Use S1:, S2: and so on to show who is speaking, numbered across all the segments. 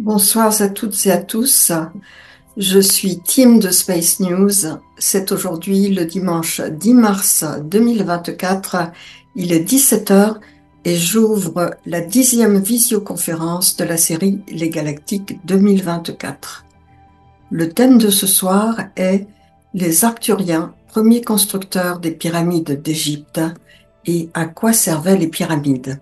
S1: Bonsoir à toutes et à tous. Je suis Tim de Space News. C'est aujourd'hui le dimanche 10 mars 2024. Il est 17 heures et j'ouvre la 10e visioconférence de la série Les Galactiques 2024. Le thème de ce soir est les Arcturiens, premiers constructeurs des pyramides d'Égypte, et à quoi servaient les pyramides.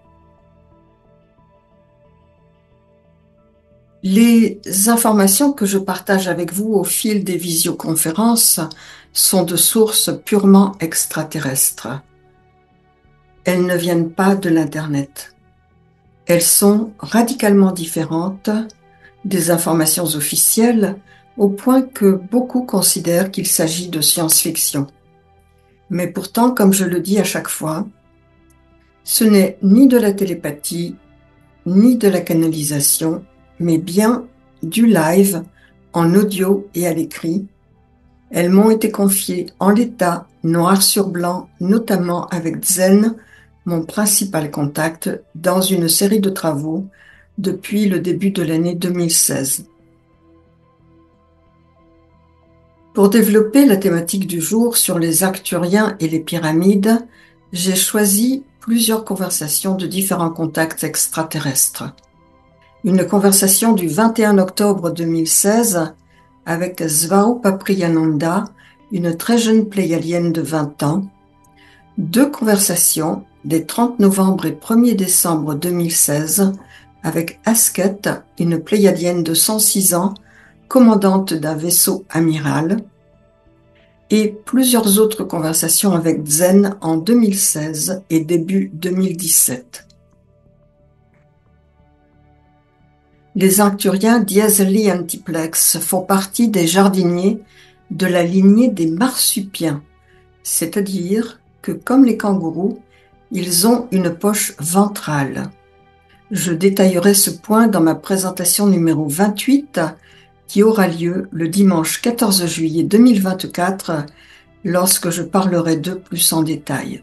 S1: Les informations que je partage avec vous au fil des visioconférences sont de sources purement extraterrestres. Elles ne viennent pas de l'Internet. Elles sont radicalement différentes des informations officielles au point que beaucoup considèrent qu'il s'agit de science-fiction. Mais pourtant, comme je le dis à chaque fois, ce n'est ni de la télépathie, ni de la canalisation, mais bien du live en audio et à l'écrit. Elles m'ont été confiées en l'état, noir sur blanc, notamment avec Zen, mon principal contact, dans une série de travaux depuis le début de l'année 2016. Pour développer la thématique du jour sur les Arcturiens et les pyramides, j'ai choisi plusieurs conversations de différents contacts extraterrestres. Une conversation du 21 octobre 2016 avec Svao Priyananda, une très jeune pléiadienne de 20 ans. Deux conversations des 30 novembre et 1er décembre 2016 avec Asket, une pléiadienne de 106 ans, commandante d'un vaisseau amiral. Et plusieurs autres conversations avec Zen en 2016 et début 2017. Les Arcturiens d'Iezli Antiplex font partie des jardiniers de la lignée des marsupiens, c'est-à-dire que, comme les kangourous, ils ont une poche ventrale. Je détaillerai ce point dans ma présentation numéro 28, qui aura lieu le dimanche 14 juillet 2024, lorsque je parlerai d'eux plus en détail.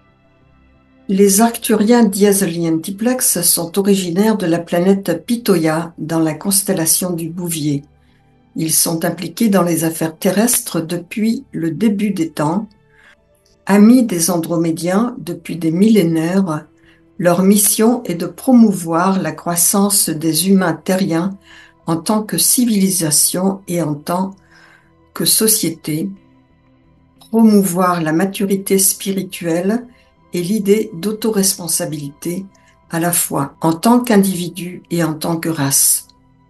S1: Les Arcturiens d'Iezli Antiplex sont originaires de la planète Pitoya dans la constellation du Bouvier. Ils sont impliqués dans les affaires terrestres depuis le début des temps. Amis des Andromédiens depuis des millénaires, leur mission est de promouvoir la croissance des humains terriens en tant que civilisation et en tant que société, promouvoir la maturité spirituelle et l'idée d'autoresponsabilité, à la fois en tant qu'individu et en tant que race.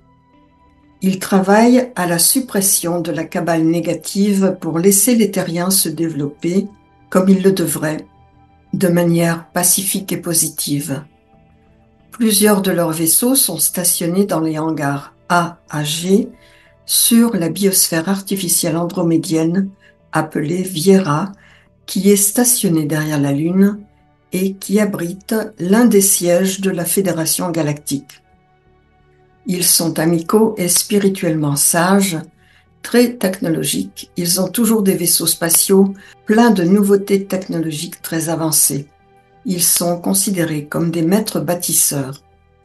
S1: Ils travaillent à la suppression de la cabale négative pour laisser les terriens se développer, comme ils le devraient, de manière pacifique et positive. Plusieurs de leurs vaisseaux sont stationnés dans les hangars A à G sur la biosphère artificielle andromédienne appelée Viera, qui est stationné derrière la Lune et qui abrite l'un des sièges de la Fédération galactique. Ils sont amicaux et spirituellement sages, très technologiques. Ils ont toujours des vaisseaux spatiaux pleins de nouveautés technologiques très avancées. Ils sont considérés comme des maîtres bâtisseurs.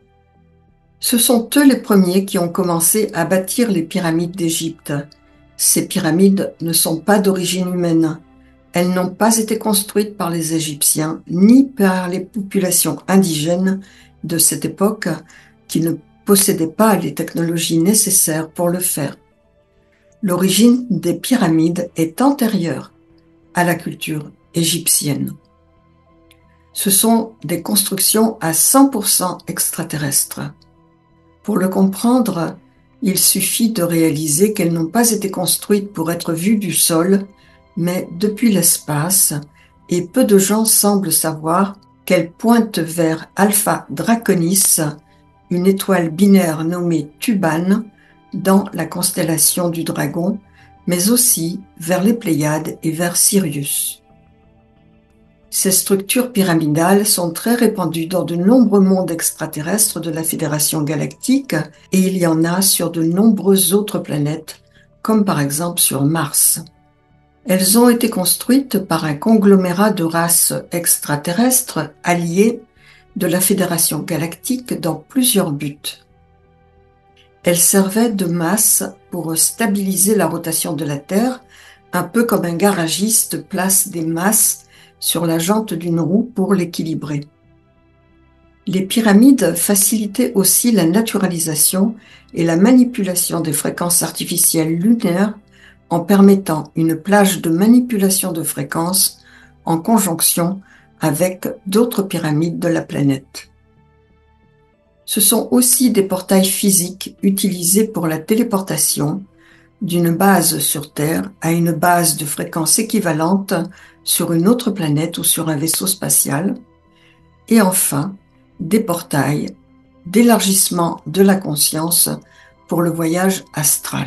S1: Ce sont eux les premiers qui ont commencé à bâtir les pyramides d'Égypte. Ces pyramides ne sont pas d'origine humaine. Elles n'ont pas été construites par les Égyptiens ni par les populations indigènes de cette époque qui ne possédaient pas les technologies nécessaires pour le faire. L'origine des pyramides est antérieure à la culture égyptienne. Ce sont des constructions à 100% extraterrestres. Pour le comprendre, il suffit de réaliser qu'elles n'ont pas été construites pour être vues du sol, mais depuis l'espace, et peu de gens semblent savoir qu'elles pointent vers Alpha Draconis, une étoile binaire nommée Tuban, dans la constellation du Dragon, mais aussi vers les Pléiades et vers Sirius. Ces structures pyramidales sont très répandues dans de nombreux mondes extraterrestres de la Fédération galactique et il y en a sur de nombreuses autres planètes, comme par exemple sur Mars. Elles ont été construites par un conglomérat de races extraterrestres alliées de la Fédération galactique dans plusieurs buts. Elles servaient de masse pour stabiliser la rotation de la Terre, un peu comme un garagiste place des masses sur la jante d'une roue pour l'équilibrer. Les pyramides facilitaient aussi la naturalisation et la manipulation des fréquences artificielles lunaires en permettant une plage de manipulation de fréquences en conjonction avec d'autres pyramides de la planète. Ce sont aussi des portails physiques utilisés pour la téléportation d'une base sur Terre à une base de fréquence équivalente sur une autre planète ou sur un vaisseau spatial. Et enfin, des portails d'élargissement de la conscience pour le voyage astral.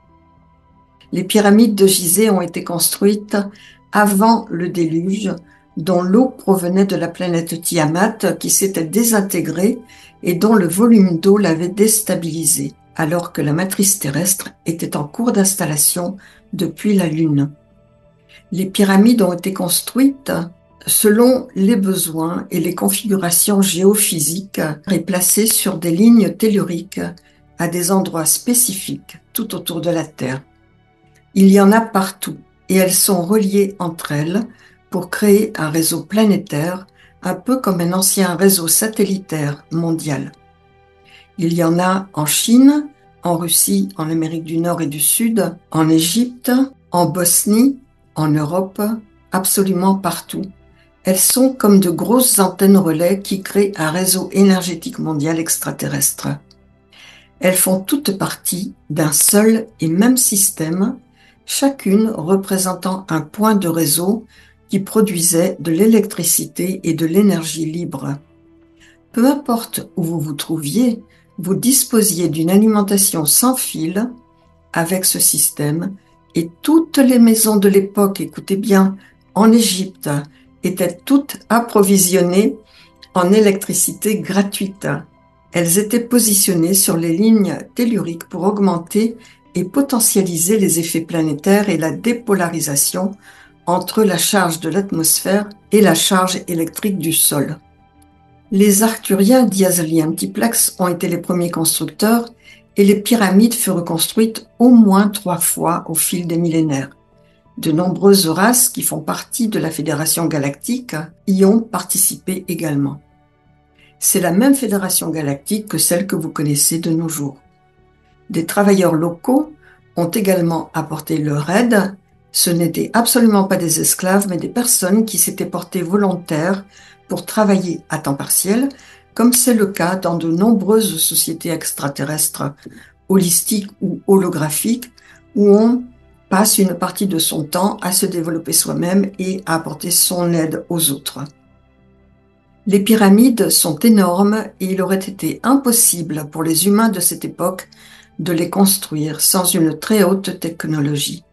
S1: Les pyramides de Gizeh ont été construites avant le déluge, dont l'eau provenait de la planète Tiamat qui s'était désintégrée et dont le volume d'eau l'avait déstabilisée, alors que la matrice terrestre était en cours d'installation depuis la Lune. Les pyramides ont été construites selon les besoins et les configurations géophysiques et placées sur des lignes telluriques à des endroits spécifiques tout autour de la Terre. Il y en a partout et elles sont reliées entre elles pour créer un réseau planétaire, un peu comme un ancien réseau satellitaire mondial. Il y en a en Chine, en Russie, en Amérique du Nord et du Sud, en Égypte, en Bosnie, en Europe, absolument partout. Elles sont comme de grosses antennes relais qui créent un réseau énergétique mondial extraterrestre. Elles font toutes partie d'un seul et même système, chacune représentant un point de réseau qui produisait de l'électricité et de l'énergie libre. Peu importe où vous vous trouviez, vous disposiez d'une alimentation sans fil avec ce système et toutes les maisons de l'époque, écoutez bien, en Égypte, étaient toutes approvisionnées en électricité gratuite. Elles étaient positionnées sur les lignes telluriques pour augmenter et potentialiser les effets planétaires et la dépolarisation entre la charge de l'atmosphère et la charge électrique du sol. Les Arcturiens d'Yazli Antiplex ont été les premiers constructeurs et les pyramides furent construites au moins 3 fois au fil des millénaires. De nombreuses races qui font partie de la Fédération galactique y ont participé également. C'est la même Fédération galactique que celle que vous connaissez de nos jours. Des travailleurs locaux ont également apporté leur aide. Ce n'étaient absolument pas des esclaves, mais des personnes qui s'étaient portées volontaires pour travailler à temps partiel, comme c'est le cas dans de nombreuses sociétés extraterrestres, holistiques ou holographiques, où on passe une partie de son temps à se développer soi-même et à apporter son aide aux autres. Les pyramides sont énormes et il aurait été impossible pour les humains de cette époque de les construire sans une très haute technologie.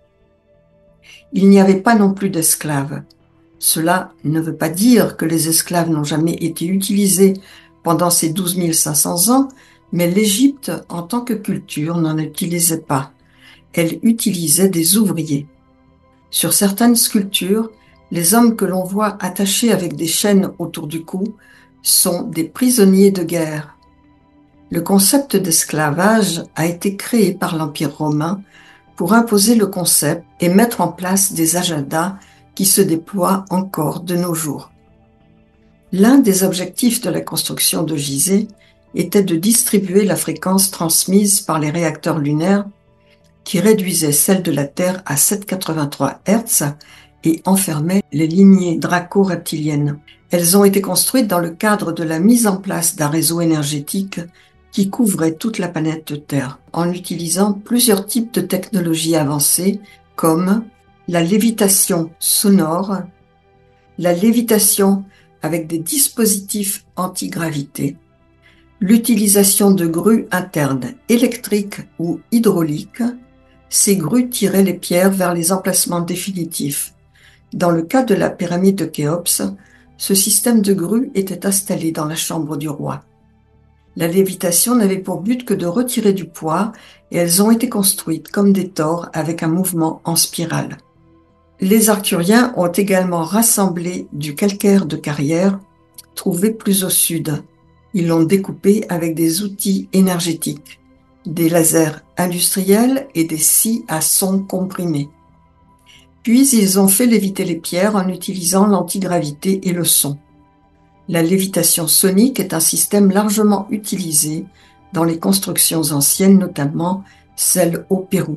S1: Il n'y avait pas non plus d'esclaves. Cela ne veut pas dire que les esclaves n'ont jamais été utilisés pendant ces 12 500 ans, mais l'Égypte, en tant que culture, n'en utilisait pas. Elle utilisait des ouvriers. Sur certaines sculptures, les hommes que l'on voit attachés avec des chaînes autour du cou sont des prisonniers de guerre. Le concept d'esclavage a été créé par l'Empire romain pour imposer le concept et mettre en place des agendas qui se déploient encore de nos jours. L'un des objectifs de la construction de Gizeh était de distribuer la fréquence transmise par les réacteurs lunaires qui réduisait celle de la Terre à 7,83 Hz et enfermait les lignées draco-reptiliennes. Elles ont été construites dans le cadre de la mise en place d'un réseau énergétique qui couvrait toute la planète Terre, en utilisant plusieurs types de technologies avancées comme la lévitation sonore, la lévitation avec des dispositifs anti-gravité, l'utilisation de grues internes électriques ou hydrauliques. Ces grues tiraient les pierres vers les emplacements définitifs. Dans le cas de la pyramide de Khéops, ce système de grues était installé dans la chambre du roi. La lévitation n'avait pour but que de retirer du poids et elles ont été construites comme des tores avec un mouvement en spirale. Les Arcturiens ont également rassemblé du calcaire de carrière trouvé plus au sud. Ils l'ont découpé avec des outils énergétiques. des lasers industriels et des scies à son comprimé. Puis ils ont fait léviter les pierres en utilisant l'antigravité et le son. La lévitation sonique est un système largement utilisé dans les constructions anciennes, notamment celles au Pérou.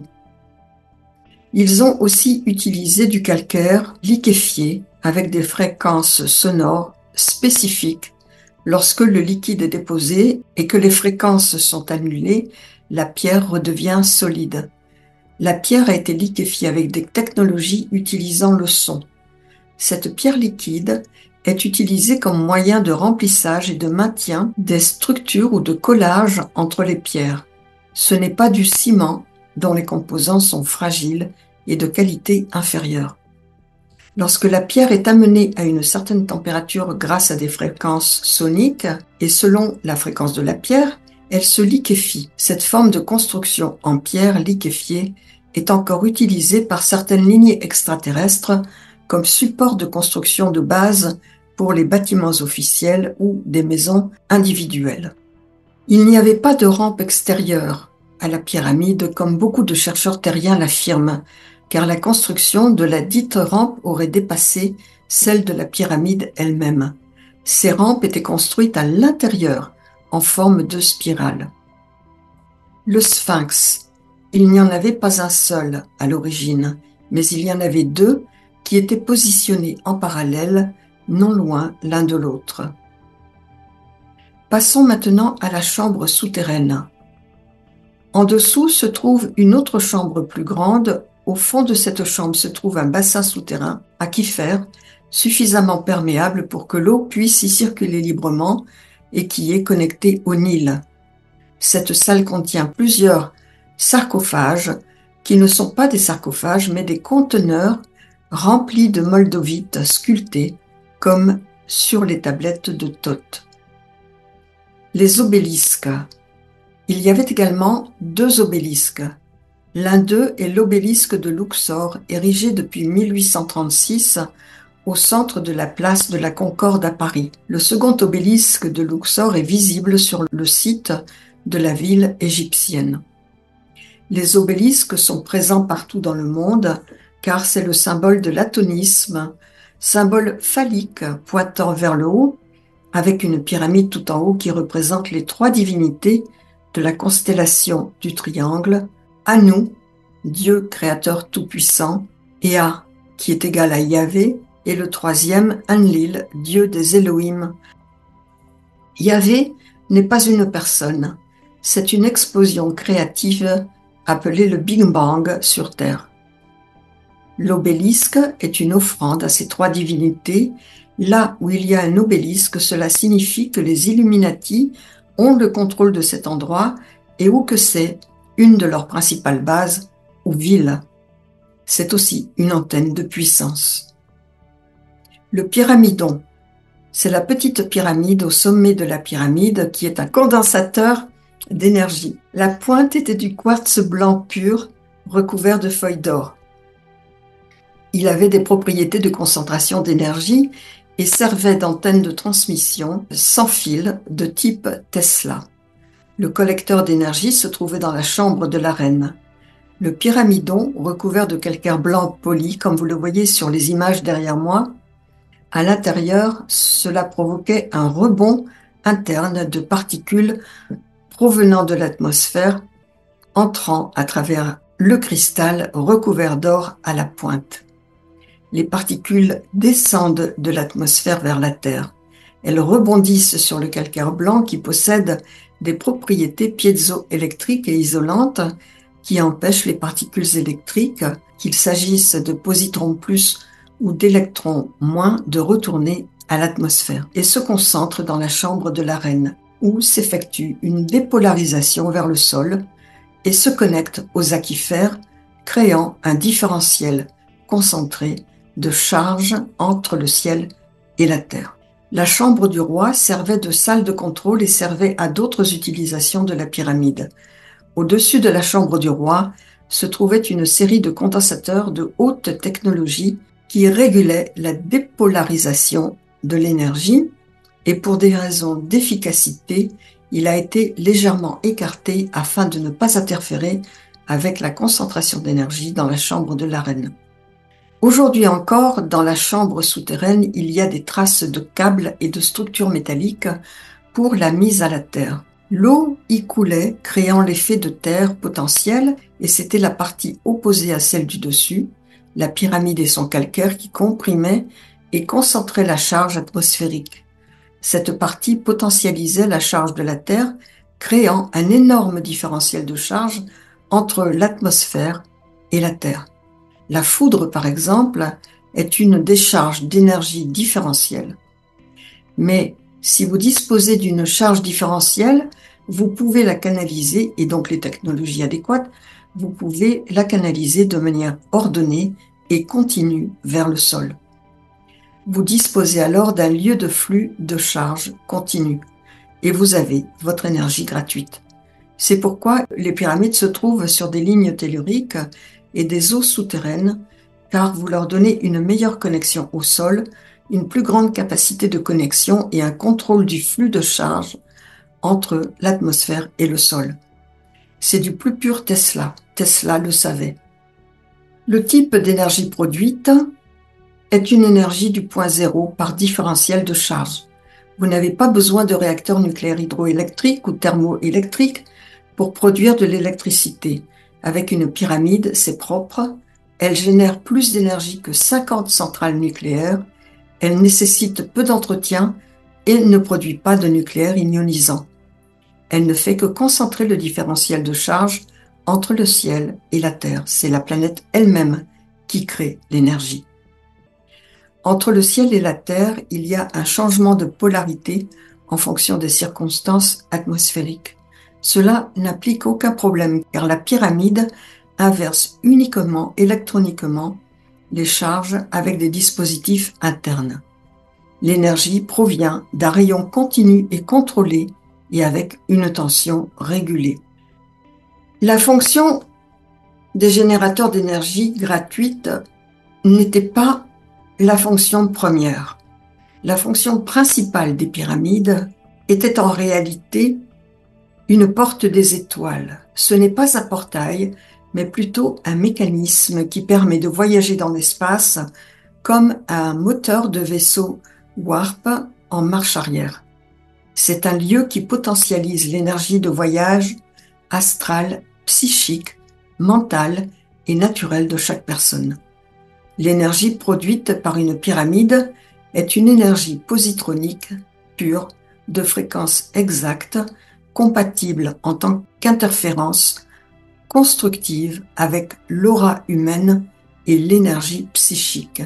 S1: Ils ont aussi utilisé du calcaire liquéfié avec des fréquences sonores spécifiques. Lorsque le liquide est déposé et que les fréquences sont annulées, la pierre redevient solide. La pierre a été liquéfiée avec des technologies utilisant le son. Cette pierre liquide est utilisée comme moyen de remplissage et de maintien des structures ou de collage entre les pierres. Ce n'est pas du ciment dont les composants sont fragiles et de qualité inférieure. Lorsque la pierre est amenée à une certaine température grâce à des fréquences soniques et selon la fréquence de la pierre, elle se liquéfie. Cette forme de construction en pierre liquéfiée est encore utilisée par certaines lignées extraterrestres comme support de construction de base pour les bâtiments officiels ou des maisons individuelles. Il n'y avait pas de rampe extérieure à la pyramide comme beaucoup de chercheurs terriens l'affirment, car la construction de la dite rampe aurait dépassé celle de la pyramide elle-même. Ces rampes étaient construites à l'intérieur, en forme de spirale. Le sphinx. Il n'y en avait pas un seul à l'origine, mais il y en avait deux qui étaient positionnés en parallèle, non loin l'un de l'autre. Passons maintenant à la chambre souterraine. En dessous se trouve une autre chambre plus grande. Au fond de cette chambre se trouve un bassin souterrain aquifère suffisamment perméable pour que l'eau puisse y circuler librement et qui est connecté au Nil. Cette salle contient plusieurs sarcophages qui ne sont pas des sarcophages mais des conteneurs remplis de moldovites sculptés comme sur les tablettes de Thoth. Les obélisques. Il y avait également deux obélisques. L'un d'eux est l'obélisque de Luxor, érigé depuis 1836 au centre de la place de la Concorde à Paris. Le second obélisque de Luxor est visible sur le site de la ville égyptienne. Les obélisques sont présents partout dans le monde car c'est le symbole de l'atonisme, symbole phallique pointant vers le haut, avec une pyramide tout en haut qui représente les trois divinités de la constellation du triangle, Anu, Dieu créateur tout-puissant, Ea, qui est égal à Yahvé, et le troisième, Enlil, Dieu des Elohim. Yahvé n'est pas une personne, c'est une explosion créative appelée le Big Bang sur Terre. L'obélisque est une offrande à ces trois divinités. Là où il y a un obélisque, cela signifie que les Illuminati ont le contrôle de cet endroit et où que c'est une de leurs principales bases ou villes. C'est aussi une antenne de puissance. Le pyramidon, c'est la petite pyramide au sommet de la pyramide qui est un condensateur d'énergie. La pointe était du quartz blanc pur recouvert de feuilles d'or. Il avait des propriétés de concentration d'énergie et servait d'antenne de transmission sans fil de type Tesla. Le collecteur d'énergie se trouvait dans la chambre de la reine. Le pyramidon, recouvert de calcaire blanc poli, comme vous le voyez sur les images derrière moi, à l'intérieur, cela provoquait un rebond interne de particules provenant de l'atmosphère, entrant à travers le cristal recouvert d'or à la pointe. Les particules descendent de l'atmosphère vers la Terre. Elles rebondissent sur le calcaire blanc qui possède des propriétés piézoélectriques et isolantes qui empêchent les particules électriques, qu'il s'agisse de positrons plus ou d'électrons moins, de retourner à l'atmosphère et se concentrent dans la chambre de la reine, où s'effectue une dépolarisation vers le sol et se connectent aux aquifères, créant un différentiel concentré de charge entre le ciel et la terre. La chambre du roi servait de salle de contrôle et servait à d'autres utilisations de la pyramide. Au-dessus de la chambre du roi se trouvait une série de condensateurs de haute technologie qui régulaient la dépolarisation de l'énergie et pour des raisons d'efficacité, il a été légèrement écarté afin de ne pas interférer avec la concentration d'énergie dans la chambre de la reine. Aujourd'hui encore, dans la chambre souterraine, il y a des traces de câbles et de structures métalliques pour la mise à la terre. L'eau y coulait, créant l'effet de terre potentielle, et c'était la partie opposée à celle du dessus, la pyramide et son calcaire qui comprimaient et concentraient la charge atmosphérique. Cette partie potentialisait la charge de la Terre, créant un énorme différentiel de charge entre l'atmosphère et la Terre. La foudre, par exemple, est une décharge d'énergie différentielle. Mais si vous disposez d'une charge différentielle, vous pouvez la canaliser, et donc les technologies adéquates, vous pouvez la canaliser de manière ordonnée et continue vers le sol. Vous disposez alors d'un lieu de flux de charge continu et vous avez votre énergie gratuite. C'est pourquoi les pyramides se trouvent sur des lignes telluriques et des eaux souterraines, car vous leur donnez une meilleure connexion au sol, une plus grande capacité de connexion et un contrôle du flux de charge entre l'atmosphère et le sol. C'est du plus pur Tesla. Tesla le savait. Le type d'énergie produite est une énergie du point zéro par différentiel de charge. Vous n'avez pas besoin de réacteurs nucléaires hydroélectriques ou thermoélectriques pour produire de l'électricité. Avec une pyramide, c'est propre. Elle génère plus d'énergie que 50 centrales nucléaires. Elle nécessite peu d'entretien et ne produit pas de nucléaire ionisant. Elle ne fait que concentrer le différentiel de charge entre le ciel et la Terre. C'est la planète elle-même qui crée l'énergie. Entre le ciel et la Terre, il y a un changement de polarité en fonction des circonstances atmosphériques. Cela n'implique aucun problème car la pyramide inverse uniquement électroniquement les charges avec des dispositifs internes. L'énergie provient d'un rayon continu et contrôlé et avec une tension régulée. La fonction des générateurs d'énergie gratuite n'était pas la fonction première. La fonction principale des pyramides était en réalité une porte des étoiles. Ce n'est pas un portail, mais plutôt un mécanisme qui permet de voyager dans l'espace comme un moteur de vaisseau warp en marche arrière. C'est un lieu qui potentialise l'énergie de voyage astrale, psychique, mentale et naturelle de chaque personne. L'énergie produite par une pyramide est une énergie positronique pure, de fréquence exacte, compatible en tant qu'interférence, constructive avec l'aura humaine et l'énergie psychique.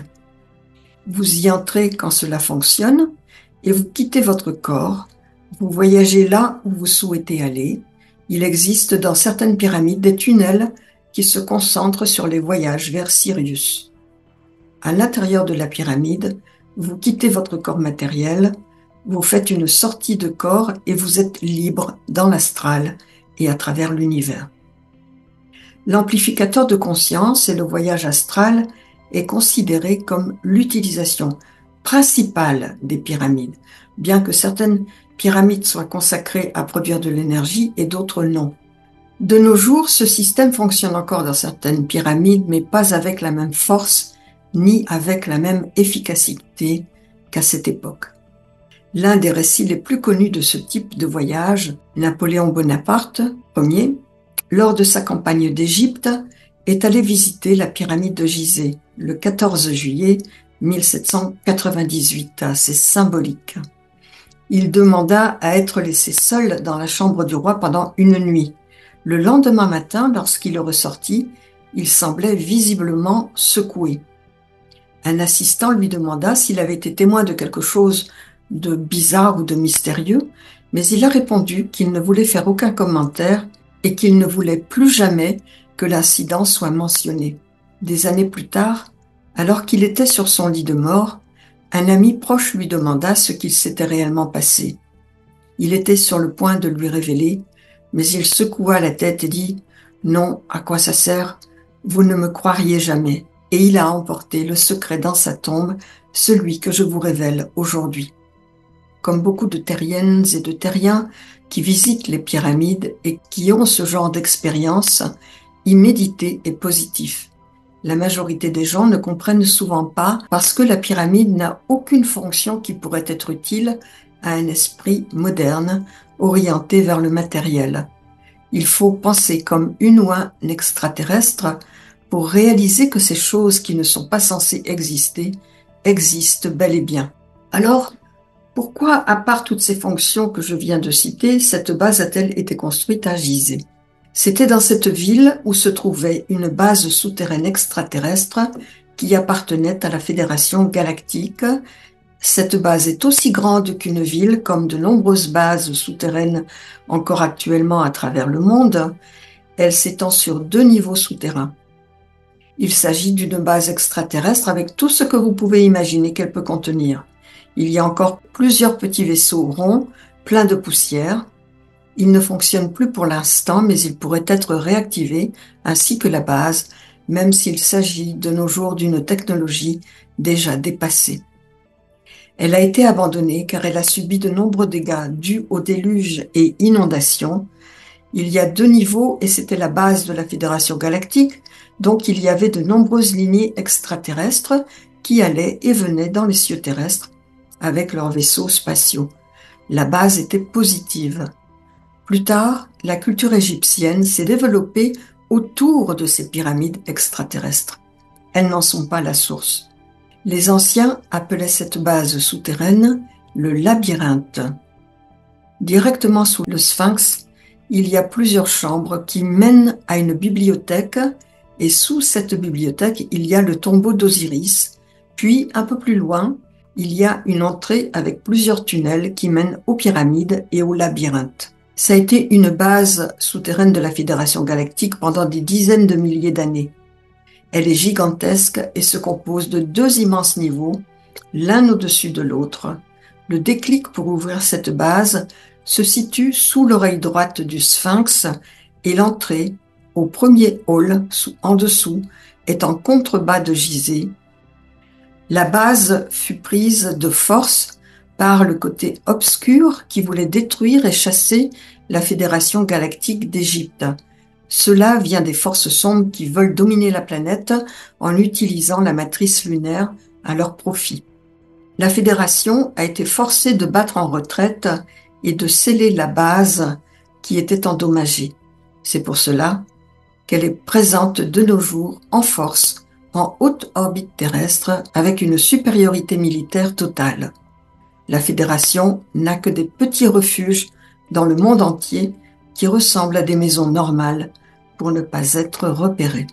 S1: Vous y entrez quand cela fonctionne et vous quittez votre corps, vous voyagez là où vous souhaitez aller. Il existe dans certaines pyramides des tunnels qui se concentrent sur les voyages vers Sirius. À l'intérieur de la pyramide, vous quittez votre corps matériel, vous faites une sortie de corps et vous êtes libre dans l'astral et à travers l'univers. L'amplificateur de conscience et le voyage astral est considéré comme l'utilisation principale des pyramides, bien que certaines pyramides soient consacrées à produire de l'énergie et d'autres non. De nos jours, ce système fonctionne encore dans certaines pyramides, mais pas avec la même force ni avec la même efficacité qu'à cette époque. L'un des récits les plus connus de ce type de voyage, Napoléon Bonaparte Ier, lors de sa campagne d'Égypte, est allé visiter la pyramide de Gizeh le 14 juillet 1798. C'est symbolique. Il demanda à être laissé seul dans la chambre du roi pendant une nuit. Le lendemain matin, lorsqu'il ressortit, il semblait visiblement secoué. Un assistant lui demanda s'il avait été témoin de quelque chose de bizarre ou de mystérieux, mais il a répondu qu'il ne voulait faire aucun commentaire et qu'il ne voulait plus jamais que l'incident soit mentionné. Des années plus tard, alors qu'il était sur son lit de mort, un ami proche lui demanda ce qu'il s'était réellement passé. Il était sur le point de lui révéler, mais il secoua la tête et dit « Non, à quoi ça sert? Vous ne me croiriez jamais. » Et il a emporté le secret dans sa tombe, celui que je vous révèle aujourd'hui. comme beaucoup de terriennes et de terriens qui visitent les pyramides et qui ont ce genre d'expérience, y méditer est positif. La majorité des gens ne comprennent souvent pas parce que la pyramide n'a aucune fonction qui pourrait être utile à un esprit moderne orienté vers le matériel. Il faut penser comme une ou un extraterrestre pour réaliser que ces choses qui ne sont pas censées exister existent bel et bien. Alors, pourquoi, à part toutes ces fonctions que je viens de citer, cette base a-t-elle été construite à Gizeh? C'était dans cette ville où se trouvait une base souterraine extraterrestre qui appartenait à la Fédération galactique. Cette base est aussi grande qu'une ville, comme de nombreuses bases souterraines encore actuellement à travers le monde. Elle s'étend sur 2 niveaux souterrains. Il s'agit d'une base extraterrestre avec tout ce que vous pouvez imaginer qu'elle peut contenir. Il y a encore plusieurs petits vaisseaux ronds, pleins de poussière. Ils ne fonctionnent plus pour l'instant, mais ils pourraient être réactivés, ainsi que la base, même s'il s'agit de nos jours d'une technologie déjà dépassée. Elle a été abandonnée car elle a subi de nombreux dégâts dus aux déluges et inondations. Il y a 2 niveaux et c'était la base de la Fédération galactique, donc il y avait de nombreuses lignées extraterrestres qui allaient et venaient dans les cieux terrestres avec leurs vaisseaux spatiaux. La base était positive. Plus tard, la culture égyptienne s'est développée autour de ces pyramides extraterrestres. Elles n'en sont pas la source. Les anciens appelaient cette base souterraine le labyrinthe. Directement sous le Sphinx, il y a plusieurs chambres qui mènent à une bibliothèque et sous cette bibliothèque, il y a le tombeau d'Osiris. Puis, un peu plus loin, il y a une entrée avec plusieurs tunnels qui mènent aux pyramides et au labyrinthe. Ça a été une base souterraine de la Fédération galactique pendant des dizaines de milliers d'années. Elle est gigantesque et se compose de 2 immenses niveaux, l'un au-dessus de l'autre. Le déclic pour ouvrir cette base se situe sous l'oreille droite du Sphinx et l'entrée, au premier hall en dessous, est en contrebas de Gizeh. La base fut prise de force par le côté obscur qui voulait détruire et chasser la Fédération galactique d'Égypte. Cela vient des forces sombres qui veulent dominer la planète en utilisant la matrice lunaire à leur profit. La Fédération a été forcée de battre en retraite et de sceller la base qui était endommagée. C'est pour cela qu'elle est présente de nos jours en force, en haute orbite terrestre, avec une supériorité militaire totale. La Fédération n'a que des petits refuges dans le monde entier qui ressemblent à des maisons normales pour ne pas être repérés.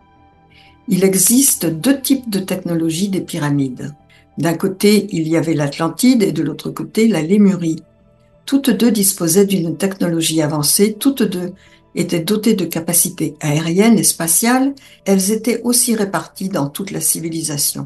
S1: Il existe 2 types de technologie des pyramides. D'un côté, il y avait l'Atlantide et de l'autre côté, la Lémurie. Toutes 2 disposaient d'une technologie avancée, toutes 2 étaient dotées de capacités aériennes et spatiales, elles étaient aussi réparties dans toute la civilisation.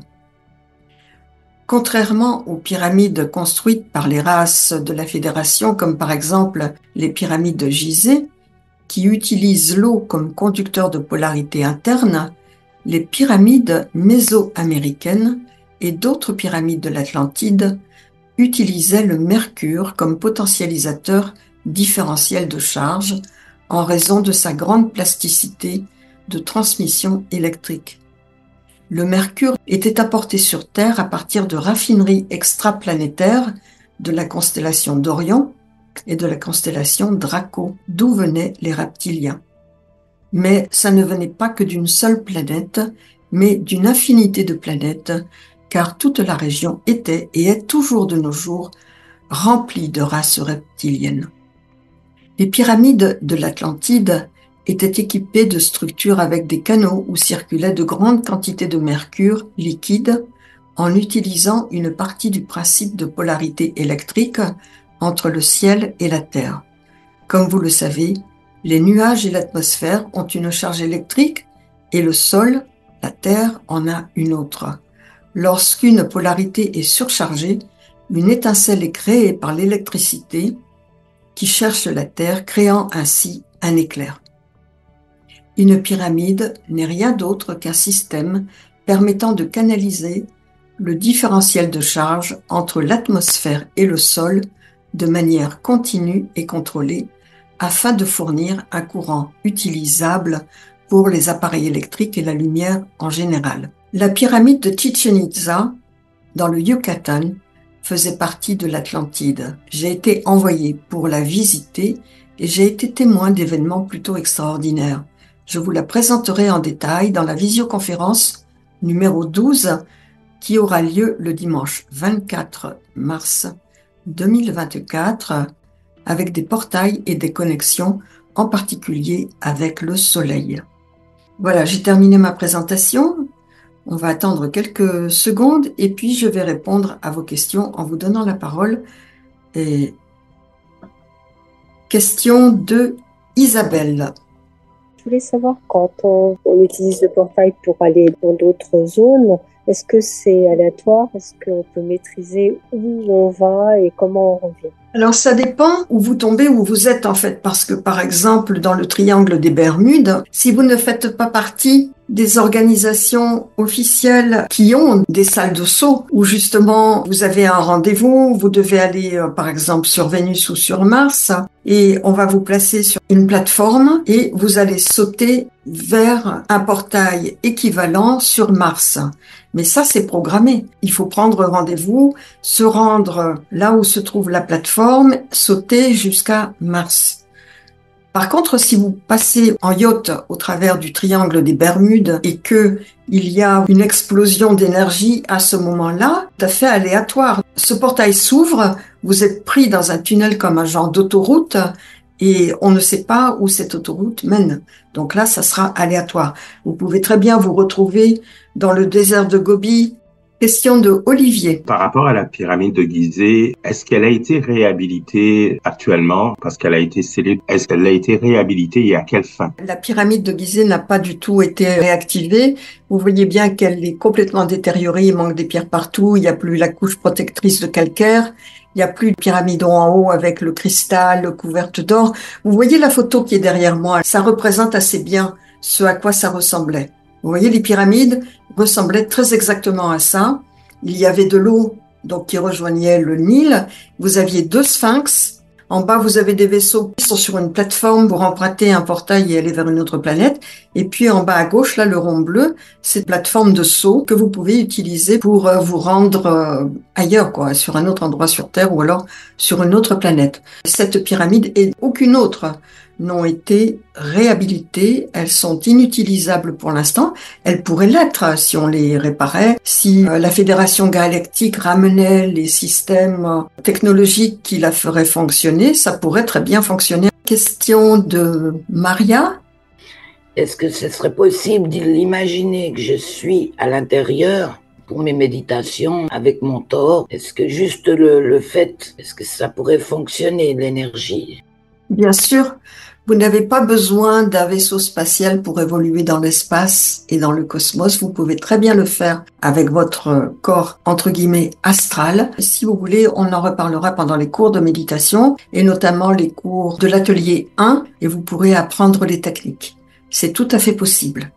S1: Contrairement aux pyramides construites par les races de la Fédération, comme par exemple les pyramides de Gizeh, qui utilisent l'eau comme conducteur de polarité interne, les pyramides mésoaméricaines et d'autres pyramides de l'Atlantide utilisaient le mercure comme potentialisateur différentiel de charge en raison de sa grande plasticité de transmission électrique. Le mercure était apporté sur Terre à partir de raffineries extraplanétaires de la constellation d'Orion et de la constellation Draco, d'où venaient les reptiliens. Mais ça ne venait pas que d'une seule planète, mais d'une infinité de planètes, car toute la région était et est toujours de nos jours remplie de races reptiliennes. Les pyramides de l'Atlantide étaient équipées de structures avec des canaux où circulaient de grandes quantités de mercure liquide en utilisant une partie du principe de polarité électrique entre le ciel et la Terre. Comme vous le savez, les nuages et l'atmosphère ont une charge électrique et le sol, la Terre, en a une autre. Lorsqu'une polarité est surchargée, une étincelle est créée par l'électricité qui cherche la Terre, créant ainsi un éclair. Une pyramide n'est rien d'autre qu'un système permettant de canaliser le différentiel de charge entre l'atmosphère et le sol de manière continue et contrôlée afin de fournir un courant utilisable pour les appareils électriques et la lumière en général. La pyramide de Chichén Itzá, dans le Yucatan, faisait partie de l'Atlantide. J'ai été envoyé pour la visiter et j'ai été témoin d'événements plutôt extraordinaires. Je vous la présenterai en détail dans la visioconférence numéro 12 qui aura lieu le dimanche 24 mars 2024 avec des portails et des connexions, en particulier avec le Soleil. Voilà, j'ai terminé ma présentation. On va attendre quelques secondes et puis je vais répondre à vos questions en vous donnant la parole. Et question de Isabelle.
S2: Je voulais savoir, quand on utilise le portail pour aller dans d'autres zones, est-ce que c'est aléatoire? Est-ce qu'on peut maîtriser où on va et comment on revient?
S1: Alors, ça dépend où vous tombez, où vous êtes en fait, parce que par exemple, dans le triangle des Bermudes, si vous ne faites pas partie des organisations officielles qui ont des salles de saut, où justement vous avez un rendez-vous, vous devez aller par exemple sur Vénus ou sur Mars, et on va vous placer sur une plateforme et vous allez sauter vers un portail équivalent sur Mars. Mais ça, c'est programmé. Il faut prendre rendez-vous, se rendre là où se trouve la plateforme, sauter jusqu'à Mars. Par contre, si vous passez en yacht au travers du triangle des Bermudes et que il y a une explosion d'énergie à ce moment-là, tout à fait aléatoire. Ce portail s'ouvre, vous êtes pris dans un tunnel comme un genre d'autoroute et on ne sait pas où cette autoroute mène. Donc là, ça sera aléatoire. Vous pouvez très bien vous retrouver dans le désert de Gobi. Question de Olivier.
S3: Par rapport à la pyramide de Gizeh, est-ce qu'elle a été réhabilitée actuellement parce qu'elle a été scellée? Est-ce qu'elle a été réhabilitée et à quelle fin?
S1: La pyramide de Gizeh n'a pas du tout été réactivée. Vous voyez bien qu'elle est complètement détériorée. Il manque des pierres partout. Il n'y a plus la couche protectrice de calcaire. Il n'y a plus de pyramidon en haut avec le cristal couverte d'or. Vous voyez la photo qui est derrière moi. Ça représente assez bien ce à quoi ça ressemblait. Vous voyez, les pyramides ressemblaient très exactement à ça. Il y avait de l'eau donc qui rejoignait le Nil. Vous aviez deux sphinx. En bas, vous avez des vaisseaux qui sont sur une plateforme pour emprunter un portail et aller vers une autre planète. Et puis en bas à gauche, là, le rond bleu, c'est une plateforme de saut que vous pouvez utiliser pour vous rendre ailleurs, quoi, sur un autre endroit sur Terre ou alors sur une autre planète. Cette pyramide et aucune autre n'ont été réhabilitées. Elles sont inutilisables pour l'instant. Elles pourraient l'être si on les réparait, si la Fédération galactique ramenait les systèmes technologiques qui la feraient fonctionner. Ça pourrait très bien fonctionner. Question de Maria.
S4: Est-ce que ce serait possible d'imaginer que je suis à l'intérieur pour mes méditations avec mon tor? Est-ce que juste le fait, est-ce que ça pourrait fonctionner, l'énergie?
S1: Bien sûr, vous n'avez pas besoin d'un vaisseau spatial pour évoluer dans l'espace et dans le cosmos. Vous pouvez très bien le faire avec votre corps, entre guillemets, astral. Si vous voulez, on en reparlera pendant les cours de méditation et notamment les cours de l'atelier 1 et vous pourrez apprendre les techniques. C'est tout à fait possible.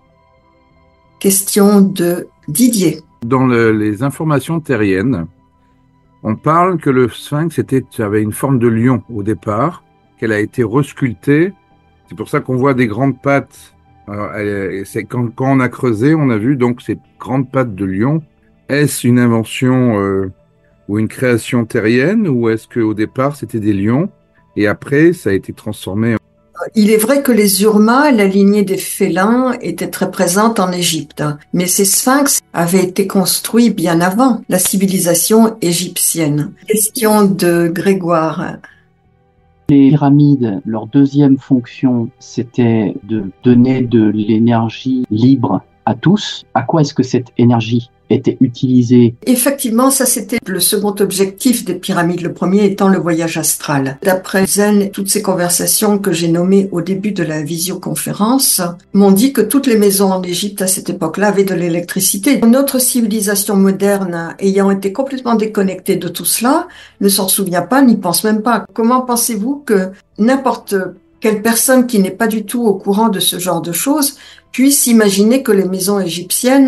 S1: Question de Didier.
S5: Dans les informations terriennes, on parle que le sphinx avait une forme de lion au départ, qu'elle a été resculptée. C'est pour ça qu'on voit des grandes pattes. Alors, quand on a creusé, on a vu donc ces grandes pattes de lion. Est-ce une invention ou une création terrienne, ou est-ce qu'au départ c'était des lions et après ça a été transformé en...
S1: Il est vrai que les Urma, la lignée des félins, étaient très présente en Égypte. Mais ces sphinx avaient été construits bien avant la civilisation égyptienne. Question de Grégoire.
S6: Les pyramides, leur deuxième fonction, c'était de donner de l'énergie libre à tous. À quoi est-ce que cette énergie était utilisée?
S1: Effectivement, ça c'était le second objectif des pyramides, le premier étant le voyage astral. D'après Zen, toutes ces conversations que j'ai nommées au début de la visioconférence m'ont dit que toutes les maisons en Égypte à cette époque-là avaient de l'électricité. Notre civilisation moderne, ayant été complètement déconnectée de tout cela, ne s'en souvient pas, n'y pense même pas. Comment pensez-vous que n'importe quelle personne qui n'est pas du tout au courant de ce genre de choses puisse imaginer que les maisons égyptiennes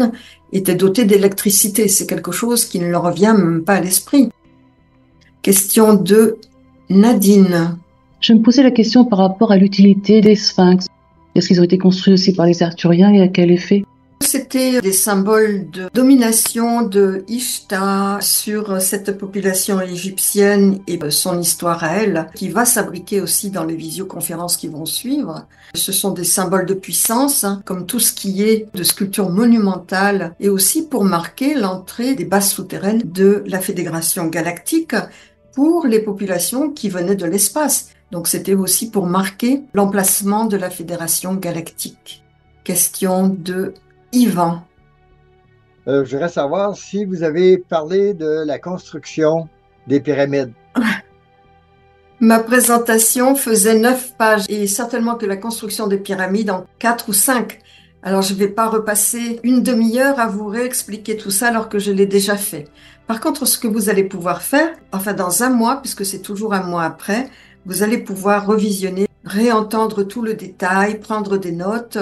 S1: étaient dotés d'électricité. C'est quelque chose qui ne leur revient même pas à l'esprit. Question de Nadine.
S7: Je me posais la question par rapport à l'utilité des sphinx. Est-ce qu'ils ont été construits aussi par les Arthuriens et à quel effet?
S1: C'était des symboles de domination de Ishtar sur cette population égyptienne et son histoire à elle, qui va s'abriquer aussi dans les visioconférences qui vont suivre. Ce sont des symboles de puissance, comme tout ce qui est de sculpture monumentale, et aussi pour marquer l'entrée des bases souterraines de la Fédération galactique pour les populations qui venaient de l'espace. Donc c'était aussi pour marquer l'emplacement de la Fédération galactique. Question de Yvan.
S8: Je voudrais savoir si vous avez parlé de la construction des pyramides.
S1: Ma présentation faisait 9 pages et certainement que la construction des pyramides en 4 ou 5. Alors je ne vais pas repasser une demi-heure à vous réexpliquer tout ça alors que je l'ai déjà fait. Par contre, ce que vous allez pouvoir faire, enfin dans un mois, puisque c'est toujours un mois après, vous allez pouvoir revisionner, réentendre tout le détail, prendre des notes.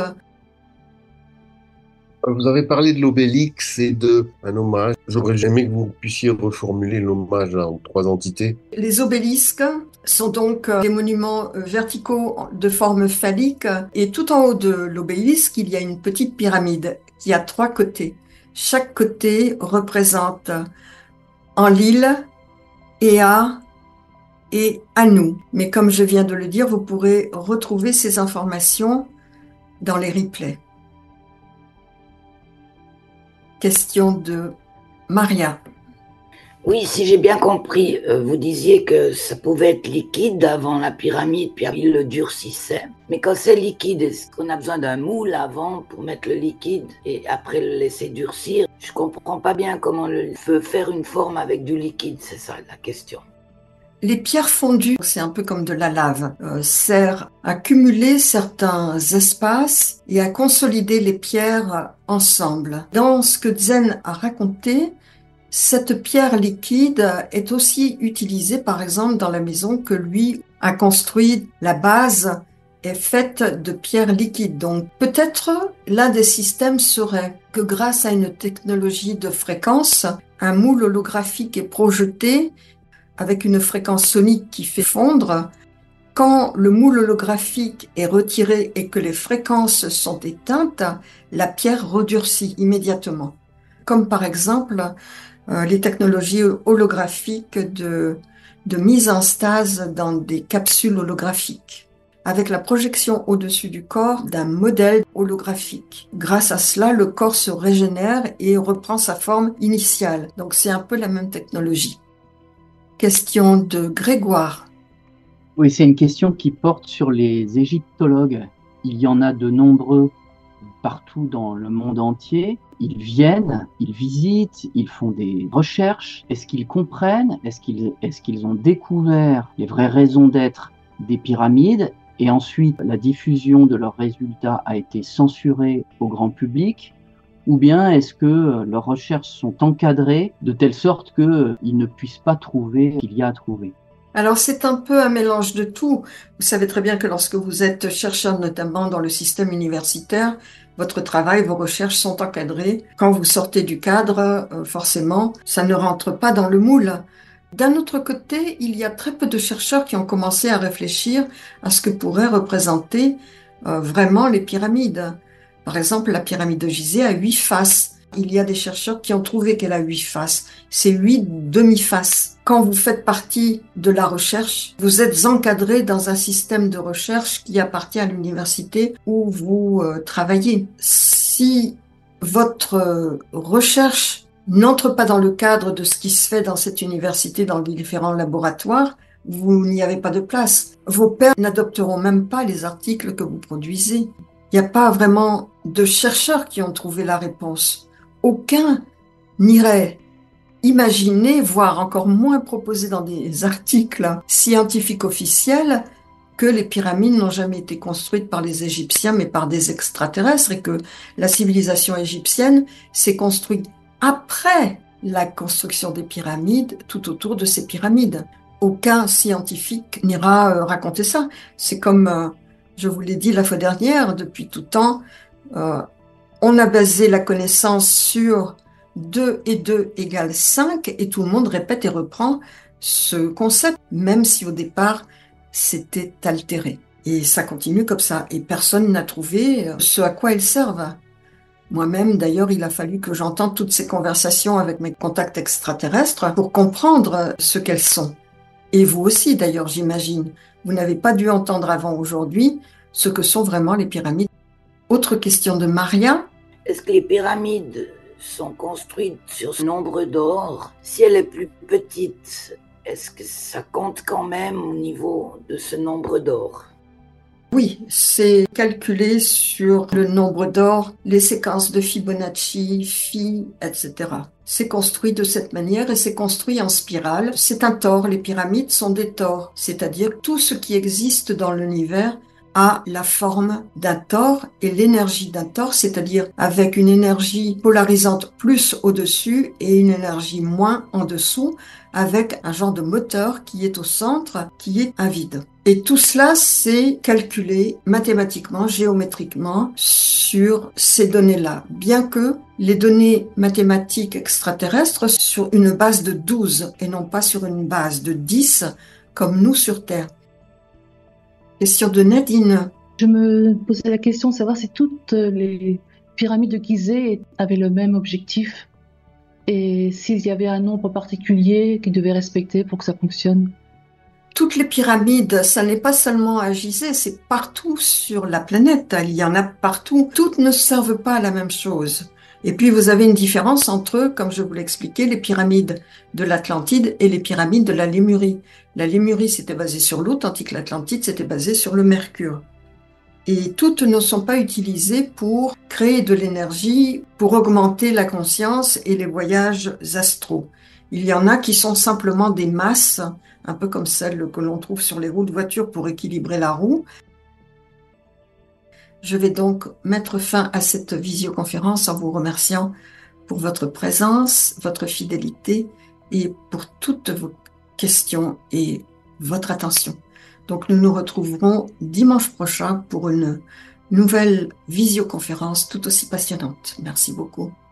S9: Vous avez parlé de l'obélix et un hommage. J'aurais aimé que vous puissiez reformuler l'hommage aux 3 entités.
S1: Les obélisques sont donc des monuments verticaux de forme phallique et tout en haut de l'obélisque, il y a une petite pyramide qui a 3 côtés. Chaque côté représente Enlil, Ea et Anu. Mais comme je viens de le dire, vous pourrez retrouver ces informations dans les replays. Question de Maria.
S4: Oui, si j'ai bien compris, vous disiez que ça pouvait être liquide avant la pyramide, puis il le durcissait. Mais quand c'est liquide, est-ce qu'on a besoin d'un moule avant pour mettre le liquide et après le laisser durcir? Je comprends pas bien comment le feu faire une forme avec du liquide, c'est ça la question.
S1: Les pierres fondues, c'est un peu comme de la lave, sert à cumuler certains espaces et à consolider les pierres ensemble. Dans ce que Zen a raconté, cette pierre liquide est aussi utilisée par exemple dans la maison que lui a construite. La base est faite de pierres liquides. Donc peut-être l'un des systèmes serait que grâce à une technologie de fréquence, un moule holographique est projeté avec une fréquence sonique qui fait fondre. Quand le moule holographique est retiré et que les fréquences sont éteintes, la pierre redurcit immédiatement. Comme par exemple les technologies holographiques de mise en stase dans des capsules holographiques, avec la projection au-dessus du corps d'un modèle holographique. Grâce à cela, le corps se régénère et reprend sa forme initiale. Donc c'est un peu la même technologie. Question de Grégoire.
S6: Oui, c'est une question qui porte sur les égyptologues. Il y en a de nombreux partout dans le monde entier. Ils viennent, ils visitent, ils font des recherches. Est-ce qu'ils comprennent? Est-ce qu'ils ont découvert les vraies raisons d'être des pyramides? Et ensuite, la diffusion de leurs résultats a été censurée au grand public? Ou bien est-ce que leurs recherches sont encadrées de telle sorte qu'ils ne puissent pas trouver ce qu'il y a à trouver?
S1: Alors c'est un peu un mélange de tout. Vous savez très bien que lorsque vous êtes chercheur, notamment dans le système universitaire, votre travail, vos recherches sont encadrées. Quand vous sortez du cadre, forcément, ça ne rentre pas dans le moule. D'un autre côté, il y a très peu de chercheurs qui ont commencé à réfléchir à ce que pourraient représenter vraiment les pyramides. Par exemple, la pyramide de Gizeh a 8 faces. Il y a des chercheurs qui ont trouvé qu'elle a 8 faces. C'est 8 demi-faces. Quand vous faites partie de la recherche, vous êtes encadré dans un système de recherche qui appartient à l'université où vous travaillez. Si votre recherche n'entre pas dans le cadre de ce qui se fait dans cette université, dans les différents laboratoires, vous n'y avez pas de place. Vos pairs n'adopteront même pas les articles que vous produisez. Il n'y a pas vraiment de chercheurs qui ont trouvé la réponse. Aucun n'irait imaginer, voire encore moins proposer dans des articles scientifiques officiels que les pyramides n'ont jamais été construites par les Égyptiens mais par des extraterrestres et que la civilisation égyptienne s'est construite après la construction des pyramides, tout autour de ces pyramides. Aucun scientifique n'ira raconter ça. C'est comme... je vous l'ai dit la fois dernière, depuis tout temps, On a basé la connaissance sur 2 et 2 égale 5 et tout le monde répète et reprend ce concept, même si au départ c'était altéré. Et ça continue comme ça et personne n'a trouvé ce à quoi elles servent. Moi-même, d'ailleurs, il a fallu que j'entende toutes ces conversations avec mes contacts extraterrestres pour comprendre ce qu'elles sont. Et vous aussi, d'ailleurs, j'imagine. Vous n'avez pas dû entendre avant aujourd'hui ce que sont vraiment les pyramides. Autre question de Maria.
S4: Est-ce que les pyramides sont construites sur ce nombre d'or? Si elle est plus petite, est-ce que ça compte quand même au niveau de ce nombre d'or?
S1: Oui, c'est calculé sur le nombre d'or, les séquences de Fibonacci, Phi, etc. C'est construit de cette manière et c'est construit en spirale. C'est un tore, les pyramides sont des tores, c'est-à-dire tout ce qui existe dans l'univers a la forme d'un tore et l'énergie d'un tore, c'est-à-dire avec une énergie polarisante plus au-dessus et une énergie moins en dessous, avec un genre de moteur qui est au centre, qui est un vide. Et tout cela, c'est calculé mathématiquement, géométriquement sur ces données-là, bien que les données mathématiques extraterrestres sur une base de 12 et non pas sur une base de 10 comme nous sur Terre. Question de Nadine.
S7: Je me posais la question de savoir si toutes les pyramides de Gizeh avaient le même objectif et s'il y avait un nombre particulier qu'ils devaient respecter pour que ça fonctionne.
S1: Toutes les pyramides, ça n'est pas seulement à Gizeh, c'est partout sur la planète. Il y en a partout. Toutes ne servent pas à la même chose. Et puis vous avez une différence entre, comme je vous l'ai expliqué, les pyramides de l'Atlantide et les pyramides de la Lémurie. La Lémurie, c'était basé sur l'eau, tandis que l'Atlantide, c'était basé sur le mercure. Et toutes ne sont pas utilisées pour créer de l'énergie, pour augmenter la conscience et les voyages astraux. Il y en a qui sont simplement des masses, un peu comme celles que l'on trouve sur les roues de voiture pour équilibrer la roue. Je vais donc mettre fin à cette visioconférence en vous remerciant pour votre présence, votre fidélité et pour toutes vos questions et votre attention. Donc nous nous retrouverons dimanche prochain pour une nouvelle visioconférence tout aussi passionnante. Merci beaucoup.